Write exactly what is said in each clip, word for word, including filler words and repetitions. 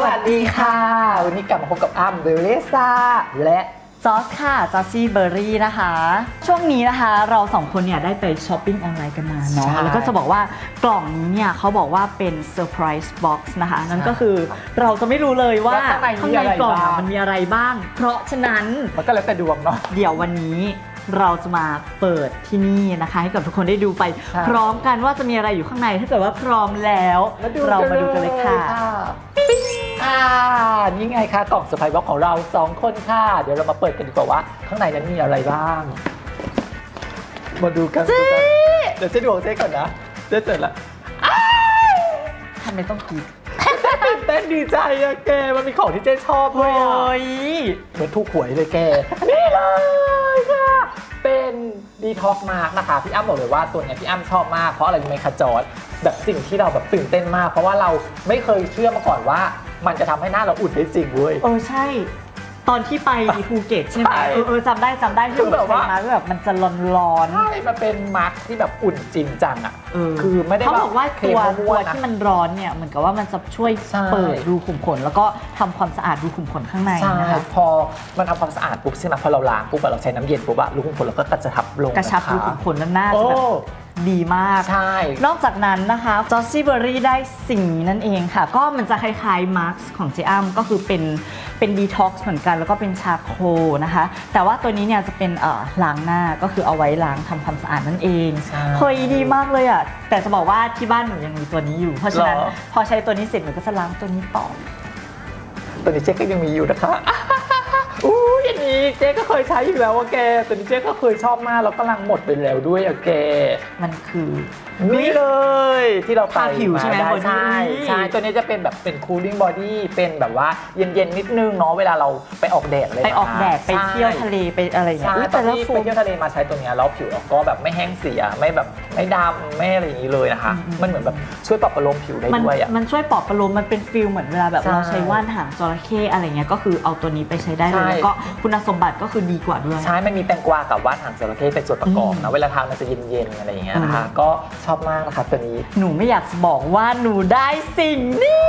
วัสดีค่ะวันนี้กลับมาพบกับอ้ำเบลเลซ่าและจอสค่ะจอสซี่เบอร์รี่นะคะช่วงนี้นะคะเราสองคนเนี่ยได้ไปช้อปปิ้งออนไลน์กันมาเนาะแล้วก็จะบอกว่ากล่องนี้เนี่ยเขาบอกว่าเป็นเซอร์ไพรส์บ็อกซ์นะคะนั่นก็คือเราจะไม่รู้เลยว่าข้างในกล่องมันมีอะไรบ้างเพราะฉะนั้นมันก็แล้วแต่ดวงเนาะเดี๋ยววันนี้เราจะมาเปิดที่นี่นะคะให้กับทุกคนได้ดูไปพร้อมกันว่าจะมีอะไรอยู่ข้างในถ้าเกิดว่าพร้อมแล้วเรามาดูกันเลยค่ะอ่านี่ไงคะกล่องเซอร์ไพรส์บ็อกซ์ของเราสองคนค่ะเดี๋ยวเรามาเปิดกันดีกว่าว่าข้างในนั้นมีอะไรบ้างมาดูกันเดี๋ยวเจ๊ดูของเจ๊ก่อนนะเจ๊เสร็จแล้วทำไมต้องกินตื่นเต้นดีใจอะแกมันมีของที่เจ๊ชอบด้วยอะเหมือนถูกหวยเลยแกนี่เลยค่ะเป็นดีท็อกมาร์กนะคะพี่อ้ำบอกเลยว่าตัวนี้พี่อ้ำชอบมากเพราะอะไรรู้ไหมคะจอร์จแบบสิ่งที่เราแบบตื่นเต้นมากเพราะว่าเราไม่เคยเชื่อมาก่อนว่ามันจะทำให้หน้าเราอุ่นได้จริงเว้ยเออใช่ตอนที่ไปภูเก็ตใช่ไหมเออเออจำได้จำได้ที่แบบว่าแบบมันจะร้อนๆใช่มันเป็นมาร์กที่แบบอุ่นจริงจังอ่ะคือไม่ได้เขาบอกว่าตัวตัวที่มันร้อนเนี่ยเหมือนกับว่ามันจะช่วยเปิดรูขุมขนแล้วก็ทำความสะอาดรูขุมขนข้างในนะคะพอมันทำความสะอาดปุ๊บใช่ไหมพอเราล้างปุ๊บเราใช้น้ำเย็นปุ๊บอะรูขุมขนเราก็กระชับลงกระชับรูขุมขนหน้าจะแบบดีมากใช่นอกจากนั้นนะคะจอสซี่เบอร์รี่ได้สิ่งนี้นั่นเองค่ะก็มันจะคล้ายๆมาร์คของเจอ้ำก็คือเป็นเป็นดีท็อกซ์เหมือนกันแล้วก็เป็นชาโคลนะคะแต่ว่าตัวนี้เนี่ยจะเป็นเอ่อล้างหน้าก็คือเอาไว้ล้างทำความสะอาดนั่นเองเฮ้ยดีมากเลยอ่ะแต่จะบอกว่าที่บ้านหนูยังมีตัวนี้อยู่เพราะฉะนั้นพอใช้ตัวนี้เสร็จหนูก็จะล้างตัวนี้ต่อตัวนี้เจ๊ก็ยังมีอยู่นะคะอู้ยอันนี้เจ๊ก็เคยใช้อยู่แล้วอะแกตัวนี้เจ๊ก็เคยชอบมากแล้วกำลังหมดไปแล้วด้วยอะแกมันคือนี่เลยที่เราไปผิวใช่ไหมใช่ใช่ตัวนี้จะเป็นแบบเป็น cooling body เป็นแบบว่าเย็นๆนิดนึงเนาะเวลาเราไปออกแดดอะไรไปออกแดดไปเที่ยวทะเลไปอะไรอย่างเงี้ยตอนที่ไปเที่ยวทะเลมาใช้ตัวนี้แล้วผิวเราก็แบบไม่แห้งเสียไม่แบบไม่ดำไม่อะไรอย่างนี้เลยนะคะมันเหมือนแบบช่วยปรับประโลมผิวได้ด้วยอ่ะมันช่วยปรับประโลมมันเป็นฟิลเหมือนเวลาแบบเราใช้ว่านหางจระเข้อะไรเงี้ยก็คือเอาตัวนี้ไปใช้ได้เลยแล้วก็คุณสมบัติก็คือดีกว่าด้วยใช่มันมีแตงกวากับว่านหางจระเข้เป็นส่วนประกอบนะเวลาทานมันจะเย็นๆอะไรอย่างเงี้ยนะคะก็ชอบมากนะคะตัวนี้หนูไม่อยากจะบอกว่าหนูได้สิ่งนี้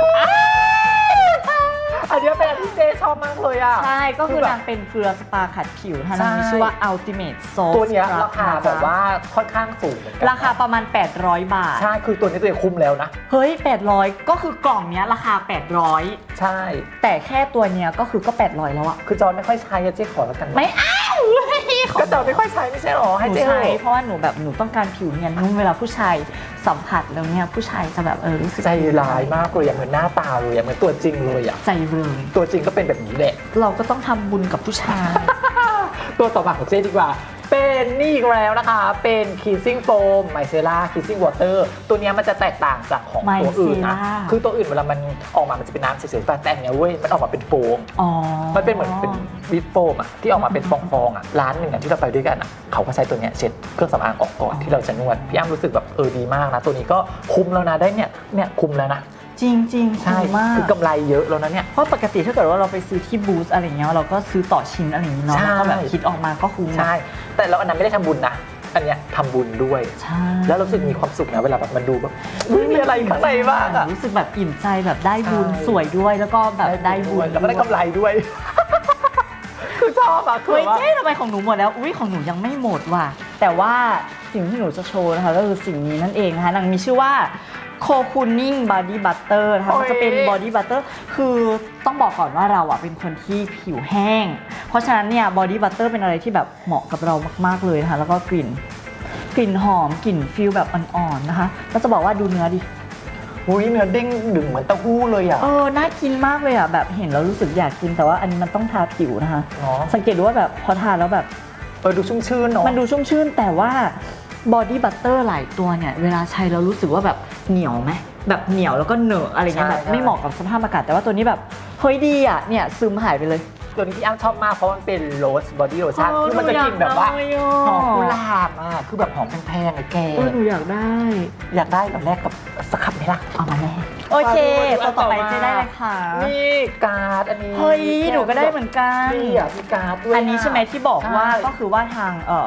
อันนี้เป็นที่เจ๊ชอบมากเลยอ่ะใช่ก็คือนางเป็นเกลือสปาขัดผิวนะคะนางมีชื่อว่า Ultimate Soap ตัวนี้ราคาแบบว่าค่อนข้างสูงราคาประมาณแปดร้อยบาทใช่คือตัวนี้ตัวคุ้มแล้วนะเฮ้ยแปดร้อยก็คือกล่องนี้ราคาแปดร้อยใช่แต่แค่ตัวเนี้ยก็คือก็แปดร้อยแล้วอะคือจอนไม่ค่อยใช้เจ๊ขอแล้วกันไม่อ้าวก็จอนไม่ค่อยใช้ไม่ใช่หรอให้เจ๊ใช้เพราะว่าหนูแบบหนูต้องการผิวเนียนนุ่มเวลาผู้ชายสัมผัสแล้วเนี่ยผู้ชายจะแบบเออรู้สึกใจร้ายมากเลยอย่างเหมือนหน้าตาเลยอย่างเหมือนตัวจริงเลยอ่ะใจเริงตัวจริงก็เป็นแบบนี้แหละเราก็ต้องทำบุญกับผู้ชายตัวต่อมาของเจ๊ดีกว่าเป็นนี่อีกแล้วนะคะเป็น Kissing Foam Micellar Kissing Water ตัวนี้มันจะแตกต่างจากของตัวอื่นนะคือตัวอื่นเวลามันออกมามันจะเป็นน้ำเฉยๆแต่อันนี้เว้ยมันออกมาเป็นโฟมมันเป็นเหมือนเป็นวิปโฟมอ่ะที่ออกมาเป็นฟองๆอ่ะร้านหนึ่งที่เราไปด้วยกันอ่ะเขาก็ใช้ตัวนี้เช็ดเครื่องสำอางออกก่อนที่เราจะนวดพี่อ้ำรู้สึกแบบเออดีมากนะตัวนี้ก็คุ้มแล้วนะได้เนี่ยเนี่ยคุ้มแล้วนะจริงจริงใช่คือกำไรเยอะแล้วนะเนี่ยเพราะปกติถ้าเกิดว่าเราไปซื้อที่บูธอะไรเงี้ยเราก็ซื้อต่อชิ้นอะไรอย่างเงี้ยเนาะแล้วก็แบบคิดออกมาก็คุ้มใช่แต่เราอันนั้นไม่ได้ทำบุญนะอันเนี้ยทำบุญด้วยใช่แล้วรู้สึกมีความสุขนะเวลาแบบมันดูแบบมีอะไรข้างในบ้างอะรู้สึกแบบอิ่มใจแบบได้บุญสวยด้วยแล้วก็แบบได้บุญแล้วก็ได้กำไรด้วยคือชอบอะคือว่าเจ๊ทำไมของหนูหมดแล้วอุ้ยของหนูยังไม่หมดว่ะแต่ว่าสิ่งที่หนูจะโชว์นะคะก็คือสิ่งนี้นั่นเองนะคะนางมีชื่อว่าโคคูนิ่งบอดี้บัตเตอร์นะคะมันจะเป็นบอดี้บัตเตอร์คือต้องบอกก่อนว่าเราอ่ะเป็นคนที่ผิวแห้งเพราะฉะนั้นเนี่ยบอดี้บัตเตอร์เป็นอะไรที่แบบเหมาะกับเรามากๆเลยนะคะแล้วก็กลิ่นกลิ่นหอมกลิ่นฟิลแบบอ่อนๆนะคะเราจะบอกว่าดูเนื้อดิอุ้ยเนื้อเด้งดึงเหมือนเต้าหู้เลยอ่ะเออน่ากินมากเลยอ่ะแบบเห็นแล้วรู้สึกอยากกินแต่ว่าอันนี้มันต้องทาผิวนะคะสังเกตดูว่าแบบพอทาแล้วแบบเออดูชุ่มชื่นเนาะมันดูชุ่มชื่นแต่ว่าบอดี้บัตเตอร์หลายตัวเนี่ยเวลาใช้เรารู้สึกว่าแบบเหนียวไหมแบบเหนียวแล้วก็เหนอะอะไรเงี้ยแบบไม่เหมาะกับสภาพอากาศแต่ว่าตัวนี้แบบเฮ้ยดีอ่ะเนี่ยซึมหายไปเลยตัวนี้ที่อ้ำชอบมากเพราะมันเป็นโรสบอดี้โลชั่นที่มันจะกลิ่นแบบว่าหอมกุหลาบอ่ะคือแบบหอมแพงๆอะแกหนูอยากได้อยากได้แบบแรกกับสักคำไหมล่ะเอามาแรกโอเคตัวต่อไปจะได้เลยค่ะนี่การ์ดอันนี้เฮ้ยหนูก็ได้เหมือนกันนี่อ่ะมีการ์ดด้วยอันนี้ใช่ไหมที่บอกว่าก็คือว่าทางเอ่อ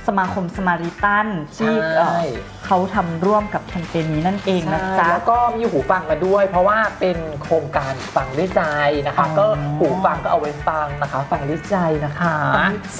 สมาคมสมาริตันที่เอ่อเขาทำร่วมกับแคมเปญนี้นั่นเองนะจ๊ะแล้วก็มีหูฟังมาด้วย เพราะว่าเป็นโครงการฟังด้วยใจนะคะก็หูฟังก็เอาไว้ฟังนะคะฟังด้วยใจนะคะฟังด้วยใจ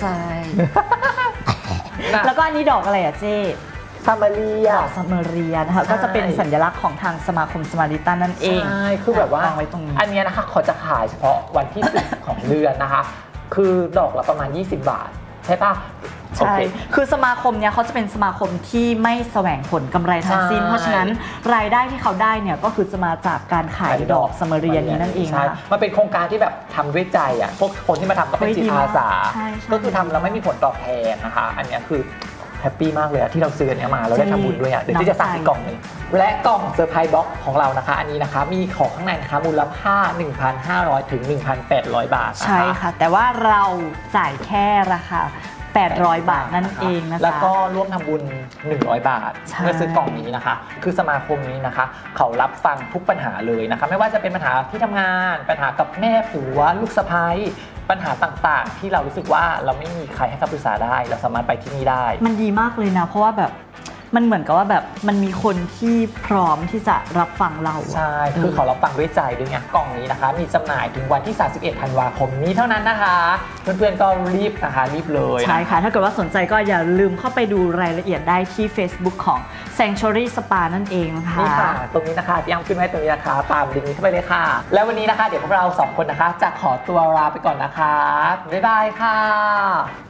แล้วก็อันนี้ดอกอะไรอะเจ๊ซามาเรียดอกซามาเรียนะคะก็จะเป็นสัญลักษณ์ของทางสมาคมสมาริตันนั่นเองใช่คือแบบว่าไว้ตรงนี้อันนี้นะคะเขาจะขายเฉพาะวันที่สิบของเดือนนะคะคือดอกละประมาณยี่สิบบาทใช่ปะใช่คือสมาคมเนี้ยเขาจะเป็นสมาคมที่ไม่แสวงผลกำไรทั้งสิ้นเพราะฉะนั้นรายได้ที่เขาได้เนี่ยก็คือจะมาจากการขายดอกซามาเรียนี้นั่นเองนะคะมันเป็นโครงการที่แบบทำด้วยใจอ่ะพวกคนที่มาทำก็เป็นจิตอาสาก็คือทำแล้วไม่มีผลตอบแทนนะคะอันนี้คือแฮปปี้มากเลยที่เราซื้ออันนี้มาแล้วได้ทำบุญด้วยอ่ะเดี๋ยวที่จะสั่งอีกกล่องนึงและกล่องเซอร์ไพรส์บ็อกของเรานะคะอันนี้นะคะมีของข้างในนะคะมูลค่า หนึ่งพันห้าร้อย ถึง หนึ่งพันแปดร้อย บาทใช่ค่ะแต่ว่าเราจ่ายแค่ราคาแปดร้อยบาทนั่นเองนะคะแล้วก็ร่วมทำบุญหนึ่งร้อยบาทเพื่อซื้อกล่องนี้นะคะคือสมาคมนี้นะคะเขารับฟังทุกปัญหาเลยนะคะไม่ว่าจะเป็นปัญหาที่ทำงานปัญหากับแม่ผัวลูกสะใภ้ปัญหาต่างๆที่เรารู้สึกว่าเราไม่มีใครให้คำปรึกษาได้เราสามารถไปที่นี่ได้มันดีมากเลยนะเพราะว่าแบบมันเหมือนกับว่าแบบมันมีคนที่พร้อมที่จะรับฟังเราใช่คือเขารับฟังด้วยใจด้วยไงกล่องนี้นะคะมีจำหน่ายถึงวันที่สามสิบเอ็ดธันวาคมนี้เท่านั้นนะคะเพื่อนๆก็รีบนะคะรีบเลยใช่ค่ะถ้าเกิดว่าสนใจก็อย่าลืมเข้าไปดูรายละเอียดได้ที่ Facebook ของ Sanctuary Spa นั่นเองนะคะนี่ค่ะตรงนี้นะคะที่ย้ำขึ้นไว้ตรงนี้นะคะตามลิงก์นี้เข้าไปเลยค่ะแล้ววันนี้นะคะเดี๋ยวพวกเราสองคนนะคะจะขอตัวลาไปก่อนนะคะบ๊ายบายค่ะ